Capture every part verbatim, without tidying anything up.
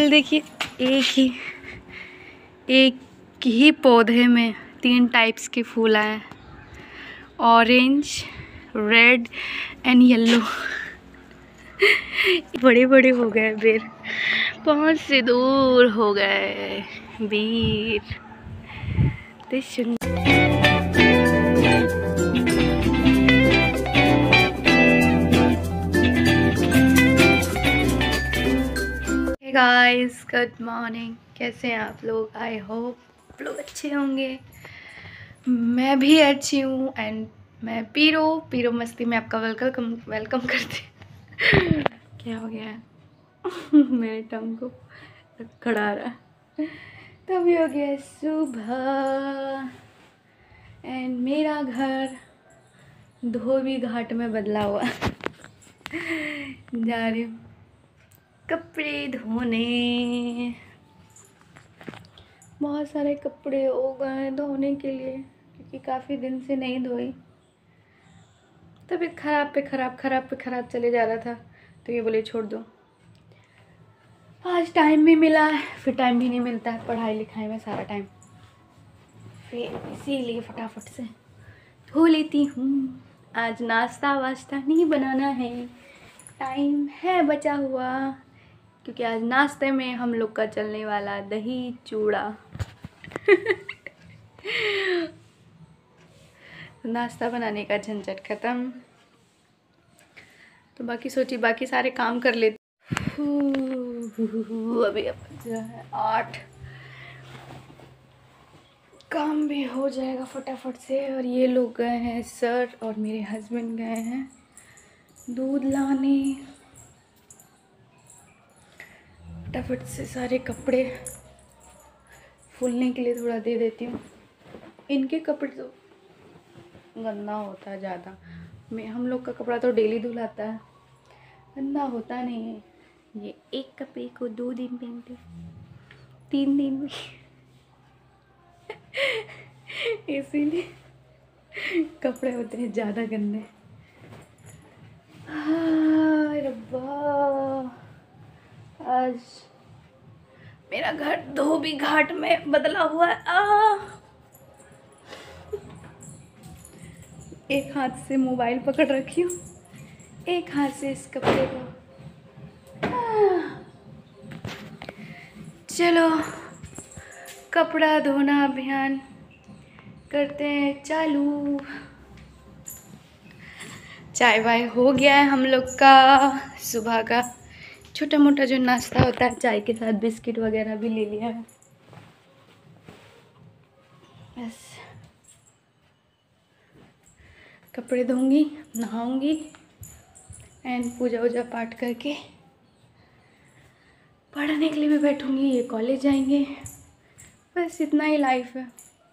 फूल देखिए, एक ही एक ही पौधे में तीन टाइप्स के फूल आए, ऑरेंज, रेड एंड येलो। बड़े बड़े हो गए बेर, बहुत से दूर हो गए बेर। तो सुंदर गाइस, गुड मॉर्निंग। कैसे हैं आप लोग? आई होप आप लोग अच्छे होंगे। मैं भी अच्छी हूँ एंड मैं पीरो पीरो मस्ती में आपका वेलकम वेलकम करती हूँ। क्या हो गया है? मेरे टंग को खड़ा रहा। तभी हो गया सुबह एंड मेरा घर धोबी घाट में बदला हुआ। जा रही हूँ कपड़े धोने। बहुत सारे कपड़े हो गए धोने के लिए क्योंकि काफ़ी दिन से नहीं धोई। तबीयत खराब पे खराब खराब पे खराब चले जा रहा था, तो ये बोले छोड़ दो। आज टाइम भी मिला है, फिर टाइम भी नहीं मिलता है पढ़ाई लिखाई में सारा टाइम, फिर इसीलिए फटाफट से धो लेती हूँ। आज नाश्ता वास्ता नहीं बनाना है, टाइम है बचा हुआ, क्योंकि आज नाश्ते में हम लोग का चलने वाला दही चूड़ा। नाश्ता बनाने का झंझट खत्म। तो बाकी सोची बाकी सारे काम कर लेते। अभी अब जो है आठ, काम भी हो जाएगा फटाफट से। और ये लोग गए हैं सर और मेरे हस्बैंड गए हैं दूध लाने। फटाफट से सारे कपड़े फूलने के लिए थोड़ा दे देती हूँ। इनके कपड़े तो गंदा होता है ज़्यादा, मैं हम लोग का कपड़ा तो डेली धुलाता है, गंदा होता नहीं है। ये एक कपड़े को दो दिन पहनते, तीन दिन भी। इसीलिए कपड़े होते हैं ज़्यादा गंदे। हाय रब्बा, आज मेरा घर धोबी घाट में बदला हुआ है। आ एक हाथ से मोबाइल पकड़ रखी हूँ, एक हाथ से इस कपड़े को। चलो कपड़ा धोना अभियान करते हैं चालू। चाय वाय हो गया है हम लोग का, सुबह का छोटा मोटा जो नाश्ता होता है, चाय के साथ बिस्किट वगैरह भी ले लिया है। बस कपड़े धोंगी, नहाऊंगी एंड पूजा वूजा पाठ करके पढ़ने के लिए भी बैठूंगी। ये कॉलेज जाएंगे, बस इतना ही लाइफ है।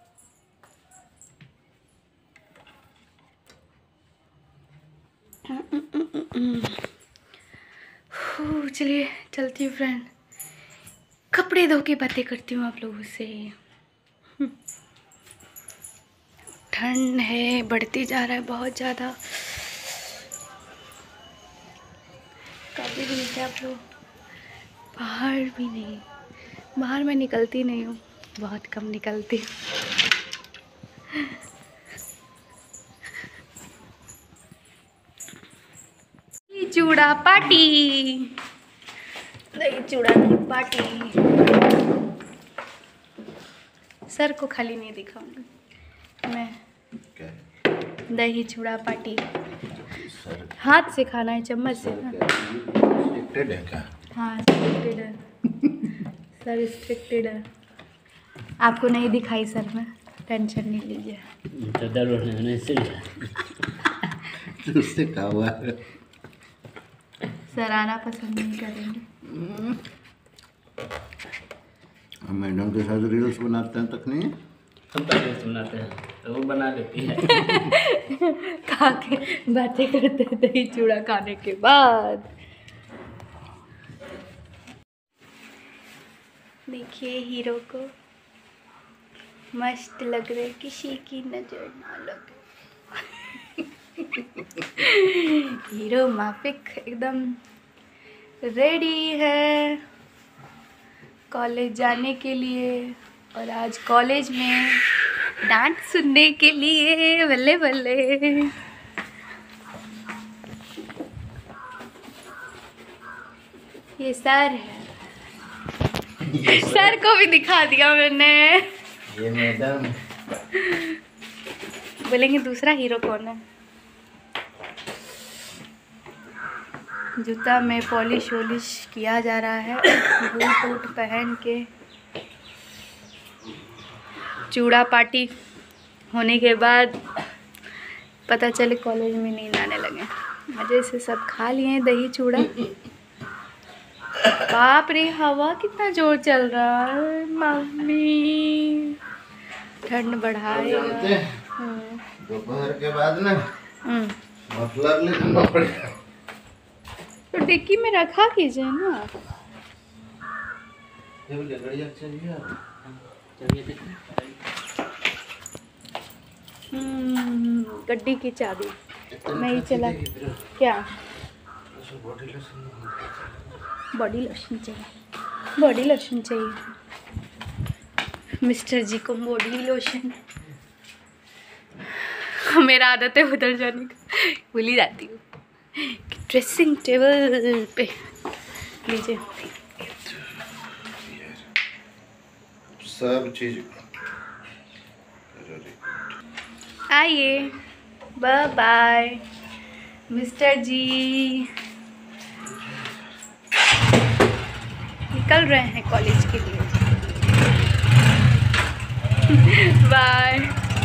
चलिए चलती हूँ फ्रेंड, कपड़े धो के बातें करती हूँ आप लोगों से। ठंड है, बढ़ती जा रहा है बहुत ज़्यादा। कभी भी नहीं आप लोग बाहर भी नहीं, बाहर मैं निकलती नहीं हूँ, बहुत कम निकलती हूँ। चूड़ा पार्टी, दही चूड़ा की पार्टी। सर को खाली नहीं दिखाऊंगी मैं। दही चूड़ा पार्टी हाथ से खाना है, चम्मच से ना। हाँ स्ट्रिक्टेड है सर, स्ट्रिक्टेड है। आपको नहीं दिखाई सर, में टेंशन नहीं लीजिए। उससे क्या हुआ? सर आना पसंद नहीं करेंगे। हम मैडम के साथ रील्स बनाते हैं तक नहीं, हम तो रील्स बनाते हैं तो वो बना लेती है। खा के बातें करते हैं दही चूड़ा खाने के बाद। देखिए हीरो को मस्त लग रहे, किसी की नजर ना लगे। हीरो माफिक एकदम रेडी है। कॉलेज जाने के लिए और आज कॉलेज में डांस सुनने के लिए। बल्ले बल्ले। ये सर है, ये सर को भी दिखा दिया मैंने। ये मैडम। बोलेंगे दूसरा हीरो कौन है। जूता में पॉलिश वॉलिश किया जा रहा है, बूट वूट पहन के। चूड़ा पार्टी होने के बाद पता चले कॉलेज में नींद आने लगे। मजे से सब खा लिए दही चूड़ा। बाप रे, हवा कितना जोर चल रहा है मम्मी, ठंड बढ़ाएगा। हम्म, दोपहर के बाद ना हम्म। मफलर ले जाना पड़ेगा। तो डिक्की में रखा कीजिए ना। ये बोले गड़िया चलिए। चलिए हम्म, गड्डी की चाबी नहीं चला क्या। बॉडी लोशन बॉडी लोशन चाहिए, बॉडी लोशन चाहिए मिस्टर जी को। बॉडी लोशन मेरा आदत है उधर जाने का, भूल ही जाती हूँ। ड्रेसिंग टेबल पे लीजिए सब चीज। आइए। बाय बाय मिस्टर जी। निकल रहे हैं कॉलेज के लिए। बाय।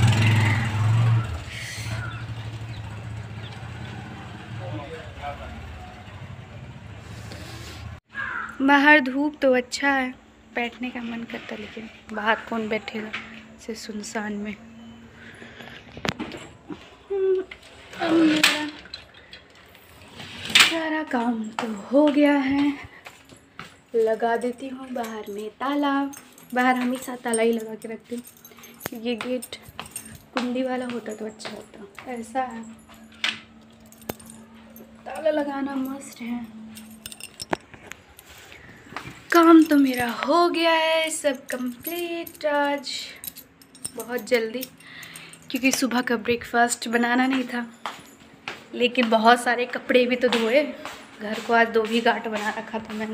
बाहर धूप तो अच्छा है, बैठने का मन करता, लेकिन बाहर कौन बैठेगा से सुनसान में। अब मेरा सारा काम तो हो गया है, लगा देती हूँ बाहर में ताला। बाहर हमेशा ताला ही लगा के रखती हूँ। ये गेट कुंडी वाला होता तो अच्छा होता, ऐसा है ताला लगाना मस्त है। काम तो मेरा हो गया है सब कंप्लीट आज बहुत जल्दी, क्योंकि सुबह का ब्रेकफास्ट बनाना नहीं था। लेकिन बहुत सारे कपड़े भी तो धोए, घर को आज दो भी गांठ बना रखा था मैंने।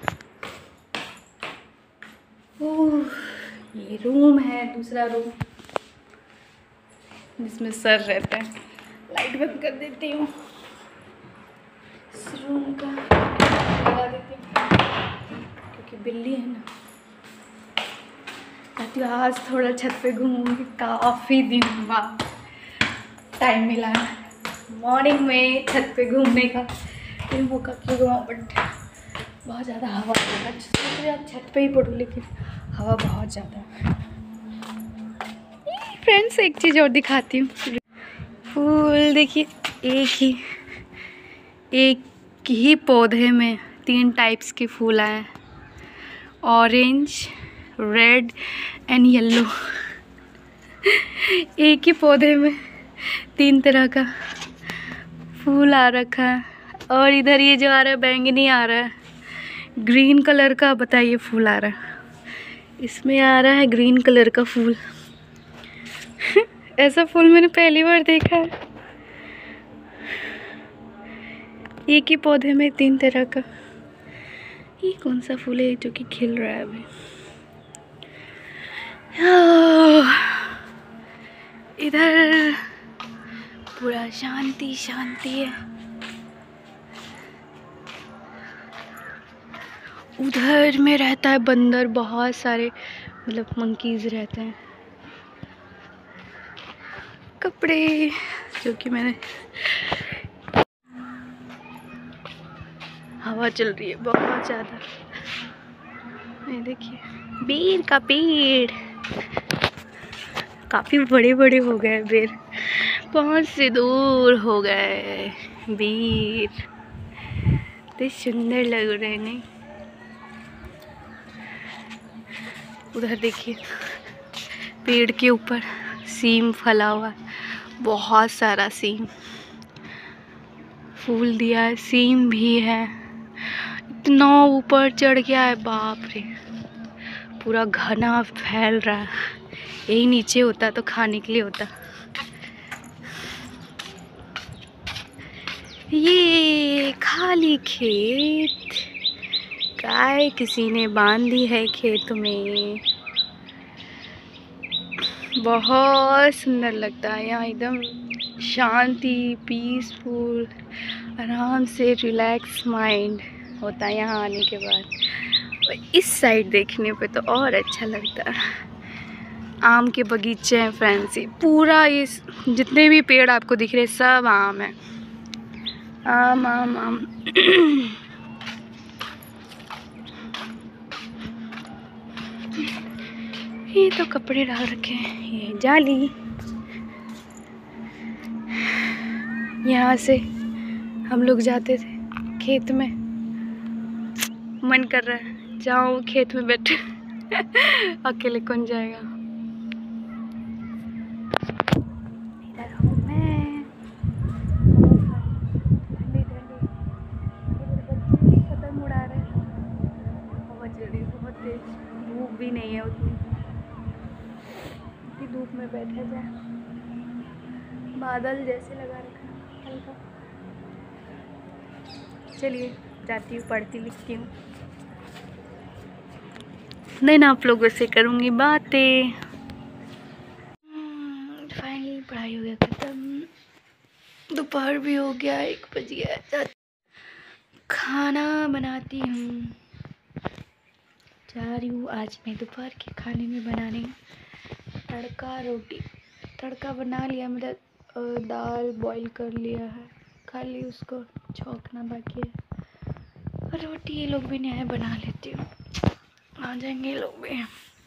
ओह, ये रूम है, दूसरा रूम जिसमें सर रहता है। लाइट बंद कर देती हूँ, इस रूम का लगा देती हूँ क्योंकि बिल्ली है ना। कहती हूँ आज थोड़ा छत पे घूमूंगी, काफ़ी दिन बाद टाइम मिला है मॉर्निंग में छत पे घूमने का। फिर मौका क्यों हुआ, बट बहुत ज़्यादा हवा है। सोच रही छत पे ही पड़ूँ, लेकिन हवा बहुत ज़्यादा है। फ्रेंड्स एक चीज़ और दिखाती हूँ। फूल देखिए, एक ही एक ही पौधे में तीन टाइप्स के फूल आए हैं, ऑरेंज, रेड एंड येलो। एक ही पौधे में तीन तरह का फूल आ रखा है। और इधर ये जो आ रहा है बैंगनी आ रहा है, ग्रीन कलर का बताइए फूल आ रहा है। इसमें आ रहा है ग्रीन कलर का फूल। ऐसा फूल मैंने पहली बार देखा है, एक ही पौधे में तीन तरह का। ये कौन सा फूल है जो कि खिल रहा है अभी। इधर पूरा शांति शांति है। उधर में रहता है बंदर, बहुत सारे मतलब मंकीज रहते हैं। कपड़े जो कि मैंने, हवा चल रही है बहुत ज़्यादा। ये देखिए बेर का पेड़, काफ़ी बड़े बड़े हो गए बेर, बहुत से दूर हो गए बेर। तो सुंदर लग रहे हैं नहीं। उधर देखिए पेड़ के ऊपर सीम फला हुआ, बहुत सारा सीम फूल दिया है। सीम भी है, इतना ऊपर चढ़ गया है बाप रे। पूरा घना फैल रहा है। यही नीचे होता तो खाने के लिए होता। ये खाली खेत, गाय किसी ने बांध दी है खेत में। बहुत सुंदर लगता है यहाँ, एकदम शांति, पीसफुल, आराम से रिलैक्स माइंड होता है यहाँ आने के बाद। और इस साइड देखने पे तो और अच्छा लगता है। आम के बगीचे हैं फ्रेंड्स, ये पूरा ये जितने भी पेड़ आपको दिख रहे सब आम है। आम आम आम ये तो कपड़े डाल रखे हैं, ये जाली। यहाँ से हम लोग जाते थे खेत में। मन कर रहा है जाऊँ खेत में बैठे अकेले कौन जाएगा। इधर हूँ मैं, ठंडी ठंडी। इधर बच्चे पतंग उड़ा रहे हैं, बहुत जल्दी, बहुत तेज। धूप भी नहीं है उतनी कि धूप में बैठा जाए। बादल जैसे लगा रखा है हल्का। चलिए जाती हूँ, पढ़ती लिखती हूँ, देन आप लोगों से करूँगी बातें। फाइनली पढ़ाई हो गया खत्म, दोपहर भी हो गया, एक बज गया। खाना बनाती हूँ, जा रही हूँ आज मैं दोपहर के खाने में बनाने तड़का रोटी। तड़का बना लिया, मतलब दाल बॉईल कर लिया है, खाली उसको छौंकना बाकी है। रोटी ये लोग भी नहीं आए, बना लेती हूँ, आ जाएंगे ये लोग भी।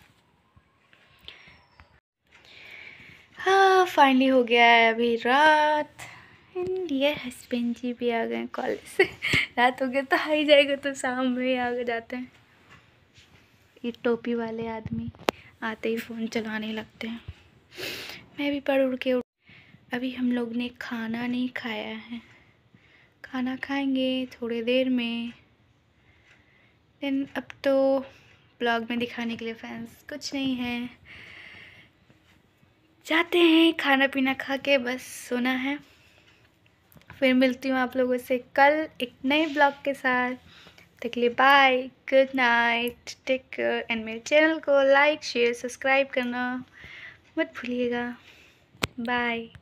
हाँ फाइनली हो गया है अभी रात। एंड ये हस्बैंड जी भी आ गए कॉलेज से। रात हो गया तो आ ही जाएगा, तो शाम में ही आ जाते हैं। ये टोपी वाले आदमी आते ही फ़ोन चलाने लगते हैं। मैं भी पढ़ उड़ के उठ। अभी हम लोग ने खाना नहीं खाया है, खाना खाएंगे थोड़ी देर में। देन अब तो ब्लॉग में दिखाने के लिए फ्रेंड्स कुछ नहीं है, जाते हैं खाना पीना खा के बस सोना है। फिर मिलती हूँ आप लोगों से कल एक नए ब्लॉग के साथ। तब तक के लिए bye, good night, take care. And मेरे चैनल को लाइक शेयर सब्सक्राइब करना मत भूलिएगा। बाय।